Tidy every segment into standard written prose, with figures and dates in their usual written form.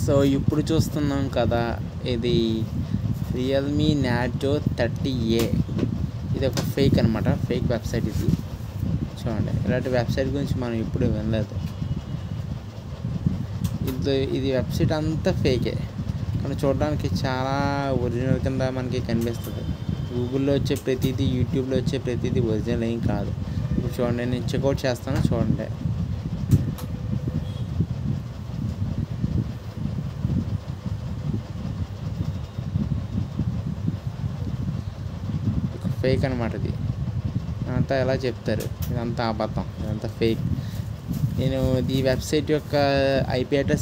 So ఇప్పుడు చూస్తున్నాం కదా, ఇది రియల్మీ నాటో 30A. ఇది ఒక ఫేక్ అనమాట, ఫేక్ వెబ్సైట్. ఇది చూడండి, ఇలాంటి వెబ్సైట్ గురించి మనం ఎప్పుడు వినలేదు. ఇది వెబ్సైట్ అంతా ఫేకే, కానీ చూడడానికి చాలా ఒరిజినల్ కింద మనకి కనిపిస్తుంది. గూగుల్లో వచ్చే ప్రతిదీ, యూట్యూబ్లో వచ్చే ప్రతిదీ ఒరిజినల్ ఏం కాదు. ఇప్పుడు చూడండి, నేను చెక్అవుట్ చేస్తాను చూడండి. ఫేక్ అనమాట ఇది. అంతా ఎలా చెప్తారు, ఇదంతా అబద్ధం, ఇదంతా ఫేక్. నేను ఈ వెబ్సైట్ యొక్క ఐపీ అడ్రస్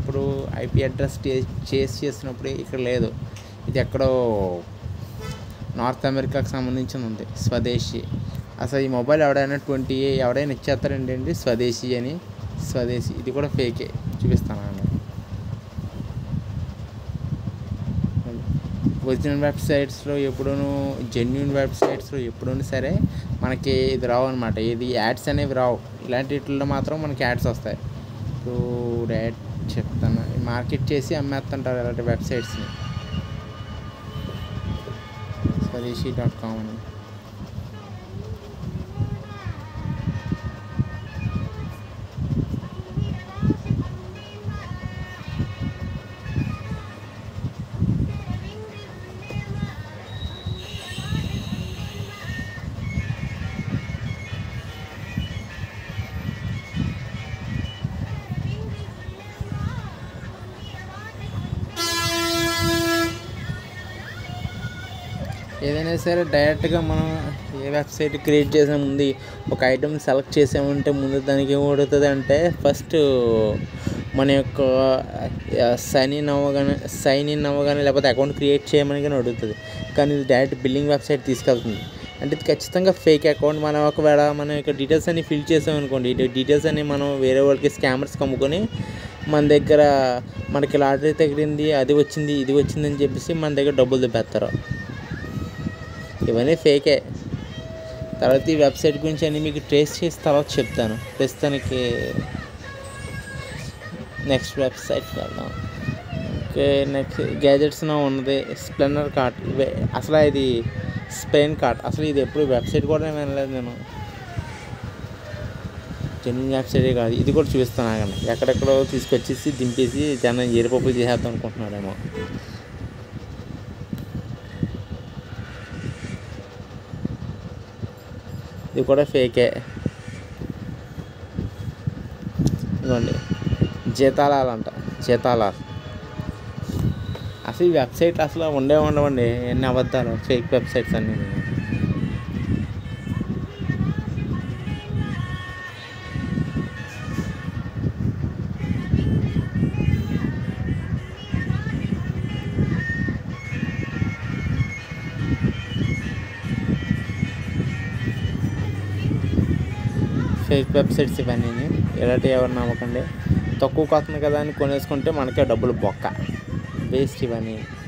చేసినప్పుడు ఇక్కడ లేదు. ఇది ఎక్కడో నార్త్ అమెరికాకు సంబంధించింది ఉంది, స్వదేశీ. అసలు ఈ మొబైల్ ఎవడైనా ఇచ్చేస్తారండి స్వదేశీ అని. స్వదేశీ ఇది కూడా ఫేకే, చూపిస్తానండి. ఒరిజినల్ వెబ్సైట్స్లో ఎప్పుడూనూ, జెన్యూన్ వెబ్సైట్స్లో ఎప్పుడూ సరే మనకి ఇది రావు అనమాట. ఇది యాడ్స్ అనేవి రావు. ఇలాంటి వీటిల్లో మాత్రం మనకి యాడ్స్ వస్తాయి. సో రేట్ చెప్తాను, మార్కెట్ చేసి అమ్మేస్తుంటారు ఇలాంటి వెబ్సైట్స్ని. స్వదేశీ.com అని. ఏదైనా సరే డైరెక్ట్గా మనం ఏ వెబ్సైట్ క్రియేట్ చేసే ముందు ఒక ఐటమ్ సెలెక్ట్ చేసామంటే ముందు దానికి ఏమవుతుంది అంటే, ఫస్ట్ మన యొక్క సైన్ ఇన్ అవ్వగానే లేకపోతే అకౌంట్ క్రియేట్ చేయమని కానీ అడుగుతుంది. కానీ ఇది డైరెక్ట్ బిల్లింగ్ వెబ్సైట్ తీసుకెళ్తుంది. అంటే ఇది ఖచ్చితంగా ఫేక్ అకౌంట్. మనం ఒకవేళ మన యొక్క డీటెయిల్స్ అన్ని ఫిల్ చేసామనుకోండి, ఈ డీటెయిల్స్ అన్ని మనం వేరే వాళ్ళకి స్కామర్స్కి అమ్ముకొని మన దగ్గర మనకి లాటరీ తగిలింది, అది వచ్చింది, ఇది వచ్చింది అని చెప్పేసి మన దగ్గర డబ్బులు దుబ్బేస్తారు. ఇవన్నీ ఫేకే. తర్వాత ఈ వెబ్సైట్ గురించి అన్నీ మీకు ట్రేస్ చేసి తర్వాత చెప్తాను. ప్రస్తుతానికి నెక్స్ట్ వెబ్సైట్కి వెళ్దాం. ఓకే, నెక్స్ట్ గ్యాజెట్స్లో ఉన్నది స్ప్లెండర్ కార్ట్. అసలు ఇది స్పెయిన్ కార్ట్. అసలు ఇది ఎప్పుడు వెబ్సైట్ కూడా వినలేదు నేను. జెన్యూన్ వెబ్సైటే కాదు. ఇది కూడా చూపిస్తాను ఆగండి. ఎక్కడెక్కడో తీసుకొచ్చేసి దింపేసి జనం ఏరుపప్పులు చేసేద్దాం అనుకుంటున్నారేమో. ఇది కూడా ఫేకే. ఇదిగోండి, జీతాలంట. అసలు ఈ వెబ్సైట్ అసలు ఉండవండి, ఎన్ని అబద్ధాలు, ఫేక్ వెబ్సైట్స్ అన్నీ. ఫేక్ వెబ్సైట్స్ ఇవన్నీ. ఇలాంటివి ఎవరు నమ్మకండి. తక్కువ వస్తుంది కదా అని కొనేసుకుంటే మనకే డబ్బులు బొక్క, వేస్ట్ ఇవన్నీ.